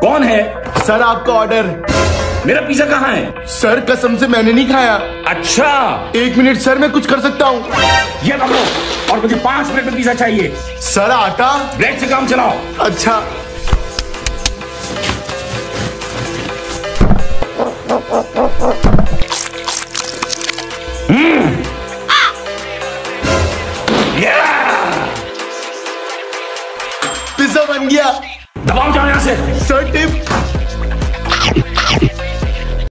कौन है? सर आपका ऑर्डर। मेरा पिज्जा कहाँ है? सर कसम से मैंने नहीं खाया। अच्छा 1 मिनट सर, मैं कुछ कर सकता हूँ। ये पकड़ो और मुझे 5 मिनट में पिज्जा चाहिए। सर आटा। ब्रेड से काम चलाओ। अच्छा पिज्जा बन गया। दबाओ जाओ यहाँ से। Sir tip.